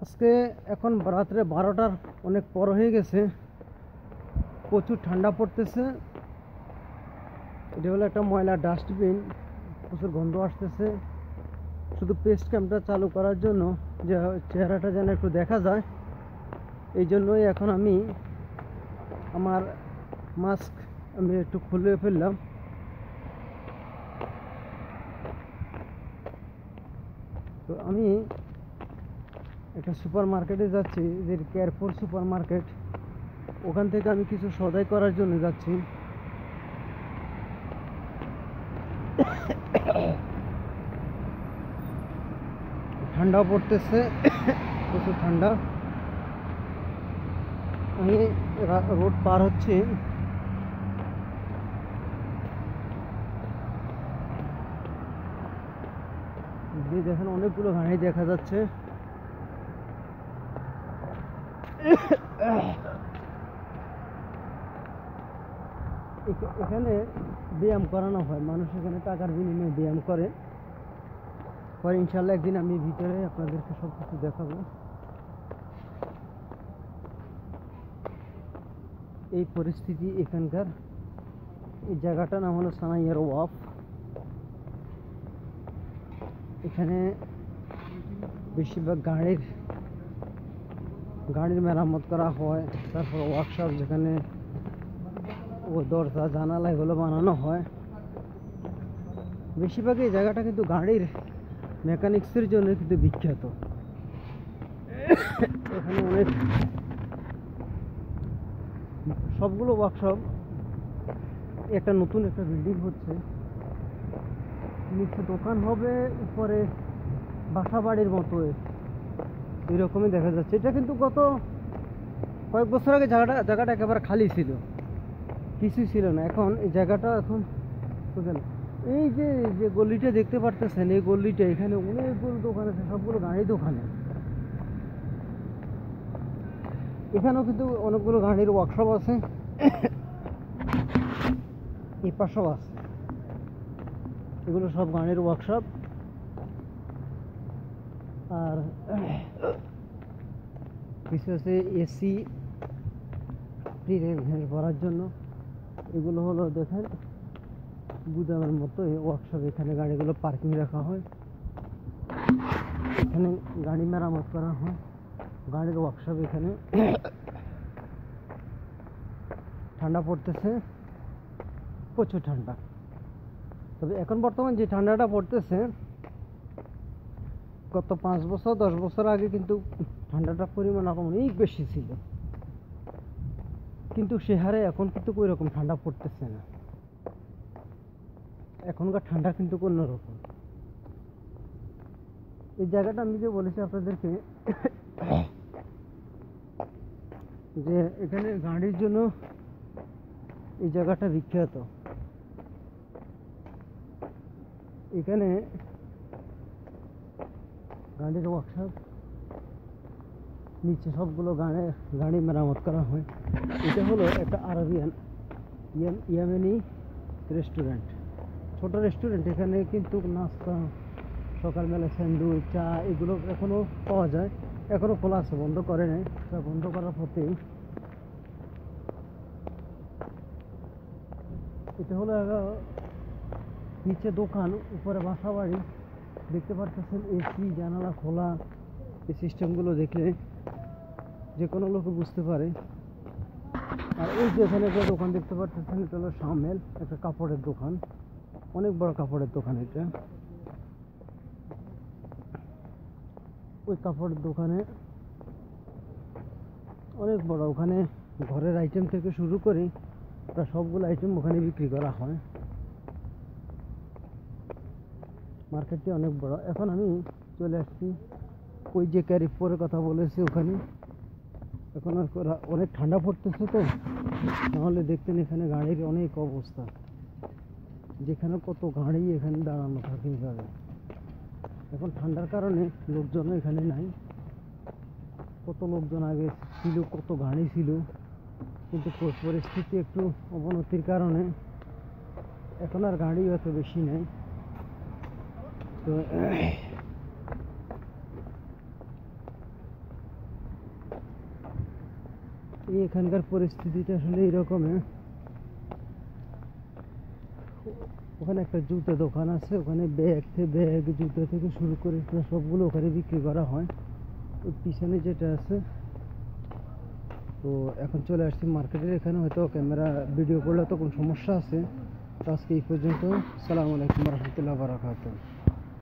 আজকে এখন রাত্রে 12টার অনেক পর হয়ে গেছে, প্রচুর ঠান্ডা পড়তেছে। এটা হলো একটা ময়লা ডাস্টবিন, প্রচুর গন্ধ আসতেছে। শুধু পেস্ট ক্যাম্পটা চালু করার জন্য যে চেহারাটা যেন একটু দেখা যায়, এই জন্যই এখন আমি আমার মাস্ক আমি একটু খুলে ফেললাম। তো আমি একটা সুপার মার্কেটে যাচ্ছি, যে কেয়ারফুল সুপার মার্কেট। ওখান থেকে আমি কিছু সদাই করার জন্য যাচ্ছি। ঠান্ডা পড়তেছে, প্রচুর ঠান্ডা। আমি রোড পার হচ্ছি, দেখেন অনেকগুলো গাড়ি দেখা যাচ্ছে। এখানে ব্যায়াম করানো হয়, মানুষ এখানে টাকার বিনিময়ে ব্যায়াম করে। পরে ইনশাল্লাহ একদিন আমি ভিতরে আপনাদেরকে সব কিছু দেখাবো। এই পরিস্থিতি এখানকার। এই জায়গাটার নাম হলো সানাইয়ার ওয়াফ। এখানে বেশিরভাগ গাড়ির মেরামত করা হয়। তারপর ওয়ার্কশপ, যেখানে ও দরজা জানালা এগুলো বানানো হয়। বেশিরভাগ এই জায়গাটা কিন্তু গাড়ির মেকানিক্সের জন্য কিন্তু বিখ্যাত। এখানে অনেক সবগুলো ওয়ার্কশপ। একটা নতুন একটা বিল্ডিং হচ্ছে, নিচে দোকান হবে, উপরে বাসা বাড়ির মতো এরকমই দেখা যাচ্ছে। এটা কিন্তু গত কয়েক বছর আগে জায়গাটা একেবারে খালি ছিল, কিছুই ছিল না। এখন এই জায়গাটা এখন বুঝলেন, এই যে গলিটা দেখতে পারতেছেন, এই গলিটা এখানে অনেকগুলো দোকান আছে, সবগুলো গাড়ির দোকানে। এখানেও কিন্তু অনেকগুলো গাড়ির ওয়ার্কশপ আছে, এই পাশেও আছে। এগুলো সব গাড়ির ওয়ার্কশপ। আর কিছু আছে এসি ভরার জন্য। এগুলো হলো দেখেন গুদামের মতো ওয়ার্কশপ। এখানে গাড়িগুলো পার্কিং রাখা হয়, এখানে গাড়ি মেরামত করা হয়, গাড়ির ওয়ার্কশপ এখানে। ঠান্ডা পড়তেছে, প্রচুর ঠান্ডা। তবে এখন বর্তমান যে ঠান্ডাটা পড়তেছে, গত 5 বছর 10 বছর আগে কিন্তু ঠান্ডাটার পরিমাণ অনেক বেশি ছিল, কিন্তু সে হারে এখন কিন্তু ওই রকম ঠান্ডা পড়তেছে না। এখনকার ঠান্ডা কিন্তু অন্যরকম। এই জায়গাটা আমি যে বলেছি আপনাদেরকে, যে এখানে গাড়ির জন্য এই জায়গাটা বিখ্যাত। এখানে গাড়ির ওয়ার্কশপ, নিচে সবগুলো গাড়ি মেরামত করা হয়। এটা হলো একটা আরবিয়ান ইয়েমেনি রেস্টুরেন্ট, ছোট রেস্টুরেন্ট। এখানে কিন্তু নাস্তা, সকালবেলা স্যান্ডউইচ, চা এগুলো এখনও পাওয়া যায়। এখনও খোলা আছে, বন্ধ করে নেই। বন্ধ করার পথেই এটা হলো নিচে দোকান, উপরে বাসা বাড়ি। দেখতে পারতেছেন এসি, জানালা খোলা। এই সিস্টেমগুলো দেখলে যে কোনো লোক বুঝতে পারে। আর এই যে এখানে একটা দোকান দেখতে পারতেছেন, এটা হলো শামেল, একটা কাপড়ের দোকান, অনেক বড় কাপড়ের দোকান এটা। ওই কাপড়ের দোকানে অনেক বড়, ওখানে ঘরের আইটেম থেকে শুরু করে প্রায় সবগুলো আইটেম ওখানে বিক্রি করা হয়। মার্কেটটি অনেক বড়। এখন আমি চলে আসছি ওই যে ক্যারিফোরের কথা বলেছি ওখানে। এখন অনেক ঠান্ডা পড়তেছে, তো নাহলে দেখতেন এখানে গাড়ির অনেক অবস্থা, যেখানে কত গাড়ি এখানে দাঁড়ানো থাকে এইভাবে। এখন ঠান্ডার কারণে লোকজন এখানে নাই। কত লোকজন আগে ছিল, কত গাড়ি ছিল, কিন্তু পরিস্থিতি একটু অবনতির কারণে এখন আর গাড়িও এত বেশি নেই। তো এই এখানকার পরিস্থিতিটা আসলে এইরকম। ওখানে একটা জুতো দোকান আছে, ওখানে ব্যাগ জুতো থেকে শুরু করে সবগুলো ওখানে বিক্রি করা হয়। ওই পিছনে যেটা আছে, তো এখন চলে আসছি মার্কেটের এখানে। হয়তো ক্যামেরা ভিডিও করলে তো কোনো সমস্যা আছে। তো আজকে এই পর্যন্ত। আসসালামু আলাইকুম রহমতুল্লাহ বারাকাতুহু।